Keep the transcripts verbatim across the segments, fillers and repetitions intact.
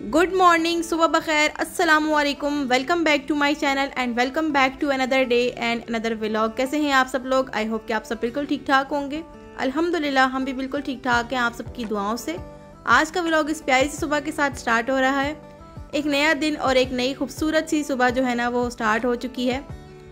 Good morning, सुबह बखैर, अस्सलाम वालेकुम। Welcome back to my channel and welcome back to another day and another vlog. कैसे हैं आप सब लोग? आई होप कि आप सब बिल्कुल ठीक ठाक होंगे। अल्हम्दुलिल्लाह हम भी बिल्कुल ठीक ठाक हैं आप सबकी दुआओं से। आज का व्लॉग इस प्यारी सी सुबह के साथ स्टार्ट हो रहा है। एक नया दिन और एक नई खूबसूरत सी सुबह जो है ना वो स्टार्ट हो चुकी है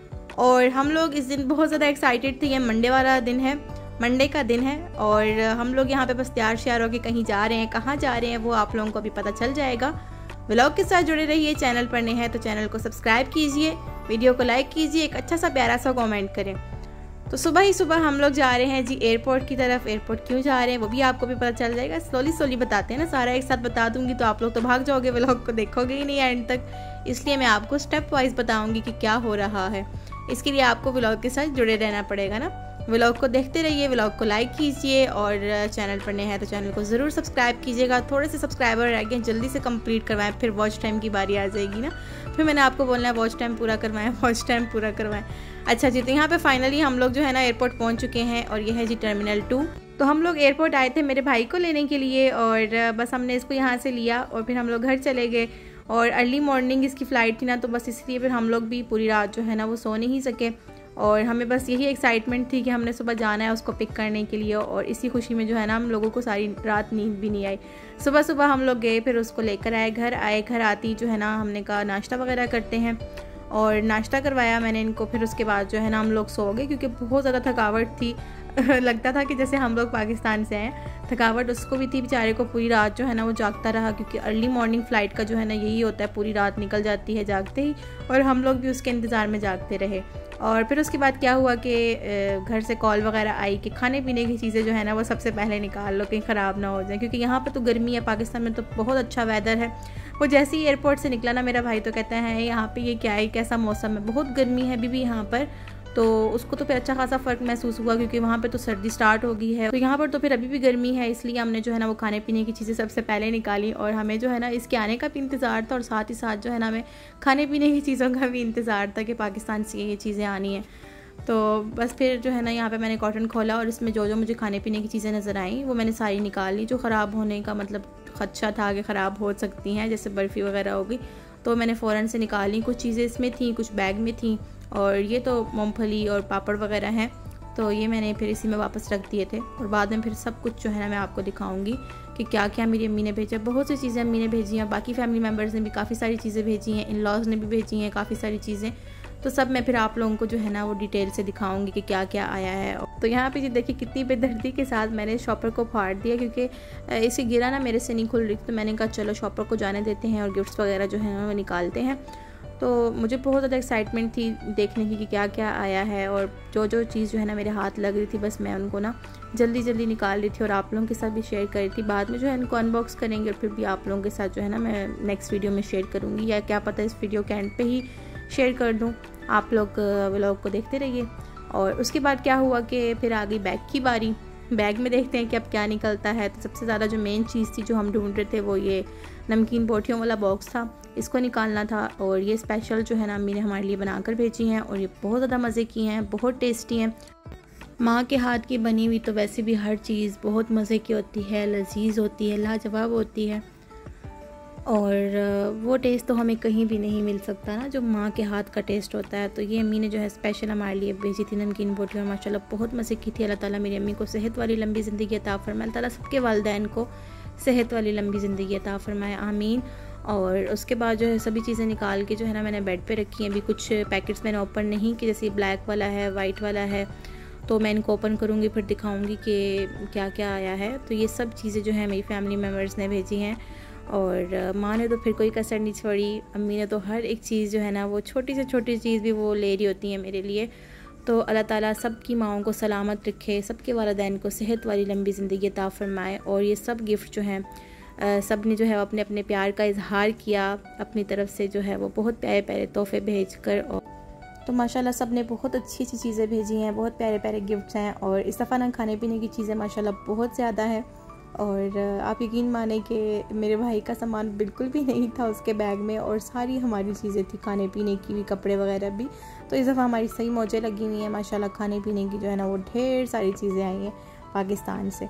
और हम लोग इस दिन बहुत ज़्यादा एक्साइटेड थे। ये मंडे वाला दिन है, मंडे का दिन है और हम लोग यहाँ पे बस तैयार श्यार होकर कहीं जा रहे हैं। कहाँ जा रहे हैं वो आप लोगों को अभी पता चल जाएगा। व्लॉग के साथ जुड़े रहिए। चैनल पर नए हैं तो चैनल को सब्सक्राइब कीजिए, वीडियो को लाइक कीजिए, एक अच्छा सा प्यारा सा कमेंट करें। तो सुबह ही सुबह हम लोग जा रहे हैं जी एयरपोर्ट की तरफ। एयरपोर्ट क्यों जा रहे हैं वो भी आपको भी पता चल जाएगा। स्लोली स्लोली बताते हैं ना, सारा एक साथ बता दूंगी तो आप लोग तो भाग जाओगे, व्लॉग को देखोगे ही नहीं एंड तक। इसलिए मैं आपको स्टेप वाइज बताऊंगी कि क्या हो रहा है। इसके लिए आपको व्लॉग के साथ जुड़े रहना पड़ेगा ना। व्लॉग को देखते रहिए, व्लॉग को लाइक कीजिए और चैनल पर नए हैं तो चैनल को ज़रूर सब्सक्राइब कीजिएगा। थोड़े से सब्सक्राइबर रह गए, जल्दी से कंप्लीट करवाएं, फिर वॉच टाइम की बारी आ जाएगी ना। फिर मैंने आपको बोलना है वॉच टाइम पूरा करवाएं, वॉच टाइम पूरा करवाएं। अच्छा जी, तो यहाँ पे फाइनली हम लोग जो है ना एयरपोर्ट पहुँच चुके हैं और ये है जी टर्मिनल टू। तो हम लोग एयरपोर्ट आए थे मेरे भाई को लेने के लिए और बस हमने इसको यहाँ से लिया और फिर हम लोग घर चले गए। और अर्ली मॉर्निंग इसकी फ़्लाइट थी ना, तो बस इसलिए फिर हम लोग भी पूरी रात जो है ना वो सो नहीं सके और हमें बस यही एक्साइटमेंट थी कि हमने सुबह जाना है उसको पिक करने के लिए। और इसी खुशी में जो है ना हम लोगों को सारी रात नींद भी नहीं आई। सुबह सुबह हम लोग गए, फिर उसको लेकर आए, घर आए। घर आती जो है ना हमने कहा नाश्ता वगैरह करते हैं और नाश्ता करवाया मैंने इनको। फिर उसके बाद जो है ना हम लोग सो गए क्योंकि बहुत ज़्यादा थकावट थी। लगता था कि जैसे हम लोग पाकिस्तान से हैं। थकावट उसको भी थी बेचारे को, पूरी रात जो है ना वो जागता रहा क्योंकि अर्ली मॉर्निंग फ़्लाइट का जो है ना यही होता है, पूरी रात निकल जाती है जागते ही। और हम लोग भी उसके इंतज़ार में जागते रहे। और फिर उसके बाद क्या हुआ कि घर से कॉल वगैरह आई कि खाने पीने की चीज़ें जो है ना वो सबसे पहले निकाल लो, कहीं ख़राब ना हो जाए। क्योंकि यहाँ पे तो गर्मी है, पाकिस्तान में तो बहुत अच्छा वेदर है। वो जैसे ही एयरपोर्ट से निकला ना मेरा भाई तो कहता है यहाँ पे ये क्या है, कैसा मौसम है, बहुत गर्मी है अभी भी यहाँ पर। तो उसको तो फिर अच्छा खासा फ़र्क महसूस हुआ क्योंकि वहाँ पे तो सर्दी स्टार्ट हो गई है, तो यहाँ पर तो फिर अभी भी गर्मी है। इसलिए हमने जो है ना वो खाने पीने की चीज़ें सबसे पहले निकाली और हमें जो है ना इसके आने का भी इंतज़ार था और साथ ही साथ जो है ना हमें खाने पीने की चीज़ों का भी इंतज़ार था कि पाकिस्तान से ये चीज़ें आनी हैं। तो बस फिर जो है ना यहाँ पे मैंने कॉटन खोला और इसमें जो जो मुझे खाने पीने की चीज़ें नज़र आईं वो मैंने सारी निकाल ली। जो ख़राब होने का मतलब खदशा था कि ख़राब हो सकती हैं, जैसे बर्फ़ी वगैरह हो गई, तो मैंने फ़ौरन से निकाल ली। कुछ चीज़ें इसमें थी, कुछ बैग में थी और ये तो मूंगफली और पापड़ वगैरह हैं, तो ये मैंने फिर इसी में वापस रख दिए थे। और बाद में फिर सब कुछ जो है ना मैं आपको दिखाऊंगी कि क्या क्या मेरी अम्मी ने भेजा। बहुत सी चीज़ें अम्मी ने भेजी हैं, बाकी फैमिली मेम्बर्स ने भी काफ़ी सारी चीज़ें भेजी हैं, इन लॉज ने भी भेजी हैं काफ़ी सारी चीज़ें। तो सब मैं फिर आप लोगों को जो है ना वो डिटेल से दिखाऊंगी कि क्या क्या आया है। तो यहाँ पे जी देखिए कितनी बेदर्दी के साथ मैंने शॉपर को फाड़ दिया क्योंकि इसे गिरा ना मेरे से नहीं खुल रही। तो मैंने कहा चलो शॉपर को जाने देते हैं और गिफ्ट्स वगैरह जो है ना वो निकालते हैं। तो मुझे बहुत ज़्यादा एक्साइटमेंट थी देखने की कि क्या क्या आया है और जो जो चीज़ जो है ना मेरे हाथ लग रही थी बस मैं उनको ना जल्दी जल्दी निकाल रही थी और आप लोगों के साथ भी शेयर कर रही थी। बाद में जो है इनको अनबॉक्स करेंगे और फिर भी आप लोगों के साथ जो है ना मैं नेक्स्ट वीडियो में शेयर करूँगी, या क्या पता इस वीडियो के एंड पे ही शेयर कर दूँ। आप लोग व्लॉग को देखते रहिए। और उसके बाद क्या हुआ कि फिर आ गई बैग की बारी। बैग में देखते हैं कि अब क्या निकलता है। तो सबसे ज़्यादा जो मेन चीज़ थी जो हम ढूंढ रहे थे वो ये नमकीन बोटियों वाला बॉक्स था, इसको निकालना था। और ये स्पेशल जो है ना अम्मी ने हमारे लिए बनाकर भेजी हैं और ये बहुत ज़्यादा मज़े की हैं, बहुत टेस्टी हैं। माँ के हाथ की बनी हुई तो वैसे भी हर चीज़ बहुत मज़े की होती है, लजीज होती है, लाजवाब होती है और वो टेस्ट तो हमें कहीं भी नहीं मिल सकता ना जो माँ के हाथ का टेस्ट होता है। तो ये अम्मी ने जो है स्पेशल हमारे लिए भेजी थी नमकीन बोटी और माशाल्लाह बहुत मज़े की थी। अल्लाह ताला मेरी अम्मी को सेहत वाली लंबी ज़िंदगी अता फरमाए। अल्लाह ताला सबके वालिदैन को सेहत वाली लंबी ज़िंदगी अता फरमाए, आमीन। और उसके बाद जो है सभी चीज़ें निकाल के जो है ना मैंने बेड पे रखी हैं। अभी कुछ पैकेट्स मैंने ओपन नहीं कि जैसे ब्लैक वाला है, वाइट वाला है, तो मैं इनको ओपन करूँगी फिर दिखाऊँगी कि क्या क्या आया है। तो ये सब चीज़ें जो है मेरी फैमिली मेम्बर्स ने भेजी हैं और माँ ने तो फिर कोई कसर नहीं छोड़ी। अम्मी ने तो हर एक चीज़ जो है ना वो छोटी से छोटी चीज़ भी वो ले रही होती है मेरे लिए। तो अल्लाह ताला सबकी माओं को सलामत रखे, सबके वालिदैन को सेहत वाली लंबी ज़िंदगी अता फरमाए। और ये सब गिफ्ट जो हैं सब ने जो है अपने अपने प्यार का इजहार किया अपनी तरफ से, जो है वो बहुत प्यारे प्यारे तोहफे भेज कर। और तो माशाल्लाह सब ने बहुत अच्छी अच्छी चीज़ें भेजी हैं, बहुत प्यारे प्यारे गिफ्ट्स हैं। और इस दफ़ा ना खाने पीने की चीज़ें माशाल्लाह बहुत ज़्यादा है। और आप यकीन माने कि मेरे भाई का सामान बिल्कुल भी नहीं था उसके बैग में और सारी हमारी चीज़ें थी खाने पीने की भी, कपड़े वगैरह भी। तो इस दफ़ा हमारी सही मौजें लगी हुई हैं माशाल्लाह। खाने पीने की जो है ना वो ढेर सारी चीज़ें आई हैं पाकिस्तान से।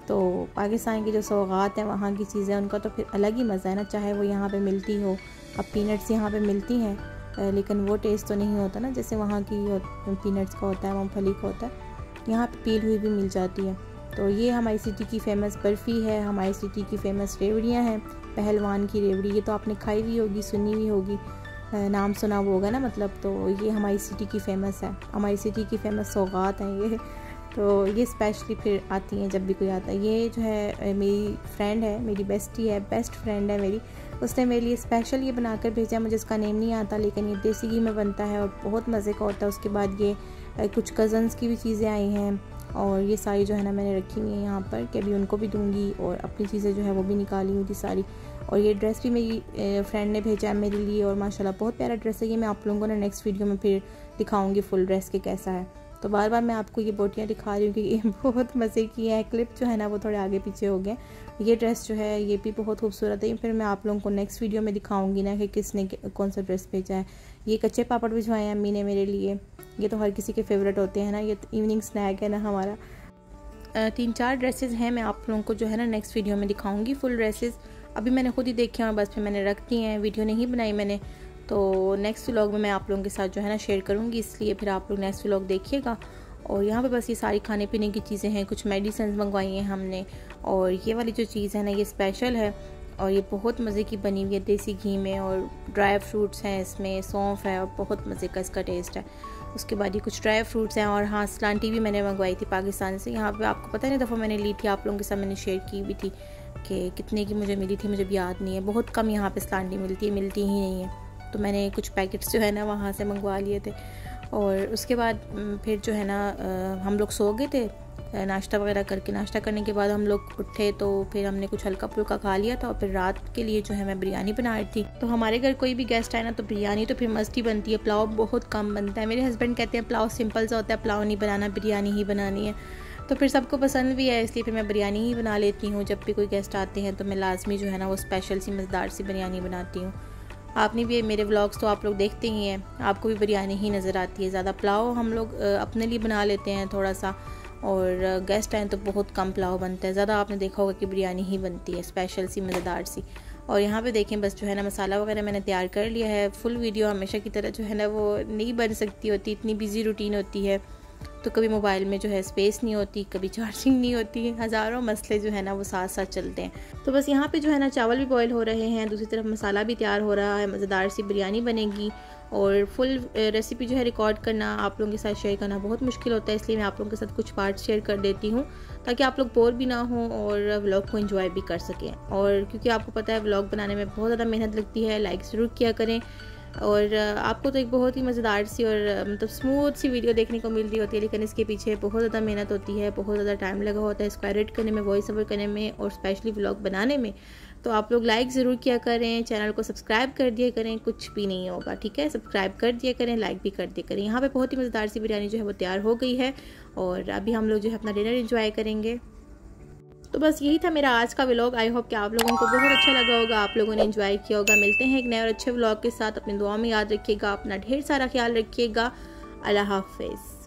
तो पाकिस्तान की जो सौगात हैं, वहाँ की चीज़ें, उनका तो फिर अलग ही मज़ा है ना, चाहे वो यहाँ पे मिलती हो। अब पीनट्स यहाँ पे मिलती हैं लेकिन वो टेस्ट तो नहीं होता ना जैसे वहाँ की पीनट्स का होता है, मूंगफली का होता है। यहाँ पे पील हुई भी मिल जाती है। तो ये हमारी सिटी की फ़ेमस बर्फ़ी है, हमारी सिटी की फ़ेमस रेवड़ियाँ हैं। पहलवान की रेवड़ी, ये तो आपने खाई हुई होगी, सुनी हुई होगी, नाम सुना हुआ होगा ना मतलब। तो ये हमारी सिटी की फ़ेमस है, हमारी सिटी की फ़ेमस सौगात हैं ये। तो ये स्पेशली फिर आती हैं जब भी कोई आता है। ये जो है मेरी फ्रेंड है, मेरी बेस्टी है, बेस्ट फ्रेंड है मेरी, उसने मेरे लिए स्पेशल ये बनाकर भेजा। मुझे इसका नेम नहीं आता लेकिन ये देसी घी में बनता है और बहुत मज़े का होता है। उसके बाद ये कुछ कज़न्स की भी चीज़ें आई हैं और ये सारी जो है ना मैंने रखी हुई है यहाँ पर कि अभी उनको भी दूँगी और अपनी चीज़ें जो है वो भी निकाली हुई थी सारी। और ये ड्रेस भी मेरी फ्रेंड ने भेजा है मेरे लिए और माशाल्लाह बहुत प्यारा ड्रेस है ये। मैं आप लोगों को ना नेक्स्ट वीडियो में फिर दिखाऊंगी फुल ड्रेस के कैसा है। तो बार बार मैं आपको ये बोटियाँ दिखा रही हूँ कि ये बहुत मज़े की है। क्लिप जो है ना वो थोड़े आगे पीछे हो गए। ये ड्रेस जो है ये भी बहुत खूबसूरत है। फिर मैं आप लोगों को नेक्स्ट वीडियो में दिखाऊंगी ना कि किसने कौन सा ड्रेस भेजा है। ये कच्चे पापड़ भिजवाए हैं अम्मी ने मेरे लिए, ये तो हर किसी के फेवरेट होते हैं ना, ये तो इवनिंग स्नैक है ना हमारा। तीन चार ड्रेसेस हैं, मैं आप लोगों को जो है ना नेक्स्ट वीडियो में दिखाऊंगी फुल ड्रेसेस। अभी मैंने खुद ही देखे हैं बस फिर मैंने रख दी हैं, वीडियो नहीं बनाई मैंने। तो नेक्स्ट व्लॉग में मैं आप लोगों के साथ जो है ना शेयर करूँगी, इसलिए फिर आप लोग नेक्स्ट व्लॉग देखिएगा। और यहाँ पे बस ये सारी खाने पीने की चीज़ें हैं, कुछ मेडिसिन मंगवाई हैं हमने। और ये वाली जो चीज़ है ना ये स्पेशल है और ये बहुत मज़े की बनी हुई है देसी घी में और ड्राई फ्रूट्स हैं इसमें, सौंफ है और बहुत मज़े का इसका टेस्ट है। उसके बाद ये कुछ ड्राई फ्रूट्स हैं और हाँ स्लांटी भी मैंने मंगवाई थी पाकिस्तान से। यहाँ पे आपको पता नहीं दफ़ा मैंने ली थी, आप लोगों के साथ मैंने शेयर की भी थी कि कितने की मुझे मिली थी, मुझे भी याद नहीं है। बहुत कम यहाँ पे स्लांटी मिलती है, मिलती ही नहीं है। तो मैंने कुछ पैकेट्स जो है ना वहाँ से मंगवा लिए थे। और उसके बाद फिर जो है ना हम लोग सो गए थे नाश्ता वगैरह करके। नाश्ता करने के बाद हम लोग उठे तो फिर हमने कुछ हल्का फुल्का खा लिया था और फिर रात के लिए जो है मैं बिरयानी बना रही थी। तो हमारे घर कोई भी गेस्ट आए ना तो बिरयानी तो फिर मस्त ही बनती है, पुलाव बहुत कम बनता है। मेरे हस्बैंड कहते हैं पुलाव सिंपल सा होता है, पुलाव नहीं बनाना, बिरयानी ही बनानी है। तो फिर सबको पसंद भी है इसलिए फिर मैं बिरयानी ही बना लेती हूँ। जब भी कोई गेस्ट आते हैं तो मैं लाजमी जो है ना वो स्पेशल सी मज़ेदार सी बिरयानी बनाती हूँ। आपने भी मेरे व्लॉग्स तो आप लोग देखते ही हैं, आपको भी बिरयानी ही नज़र आती है। ज़्यादा पुलाव हम लोग अपने लिए बना लेते हैं थोड़ा सा, और गेस्ट आए तो बहुत कम पुलाव बनता है। ज़्यादा आपने देखा होगा कि बिरयानी ही बनती है स्पेशल सी मज़ेदार सी। और यहाँ पे देखें बस जो है ना मसाला वगैरह मैंने तैयार कर लिया है। फुल वीडियो हमेशा की तरह जो है ना वो नहीं बन सकती होती, इतनी बिजी रूटीन होती है तो कभी मोबाइल में जो है स्पेस नहीं होती, कभी चार्जिंग नहीं होती, हज़ारों मसले जो है ना वो साथ साथ चलते हैं। तो बस यहाँ पे जो है ना चावल भी बॉयल हो रहे हैं, दूसरी तरफ मसाला भी तैयार हो रहा है, मज़ेदार सी बिरयानी बनेगी। और फुल रेसिपी जो है रिकॉर्ड करना, आप लोगों के साथ शेयर करना बहुत मुश्किल होता है, इसलिए मैं आप लोगों के साथ कुछ पार्ट शेयर कर देती हूँ ताकि आप लोग बोर भी ना हो और व्लॉग को एंजॉय भी कर सकें। और क्योंकि आपको पता है व्लॉग बनाने में बहुत ज़्यादा मेहनत लगती है, लाइक ज़रूर किया करें। और आपको तो एक बहुत ही मज़ेदार सी और मतलब स्मूथ सी वीडियो देखने को मिल रही होती है, लेकिन इसके पीछे बहुत ज़्यादा मेहनत होती है, बहुत ज़्यादा टाइम लगा होता है इसको एडिट करने में, वॉइस ओवर करने में और स्पेशली व्लॉग बनाने में। तो आप लोग लाइक ज़रूर किया करें, चैनल को सब्सक्राइब कर दिया करें, कुछ भी नहीं होगा, ठीक है। सब्सक्राइब कर दिया करें, लाइक भी कर दिया करें। यहाँ पे बहुत ही मज़ेदार सी बिरयानी जो है वो तैयार हो गई है और अभी हम लोग जो है अपना डिनर एंजॉय करेंगे। तो बस यही था मेरा आज का व्लॉग। आई होप कि आप लोगों को बहुत अच्छा लगा होगा, आप लोगों ने एंजॉय किया होगा। मिलते हैं एक नए और अच्छे व्लॉग के साथ। अपनी दुआ में याद रखिएगा, अपना ढेर सारा ख्याल रखिएगा। अल्लाह हाफिज़।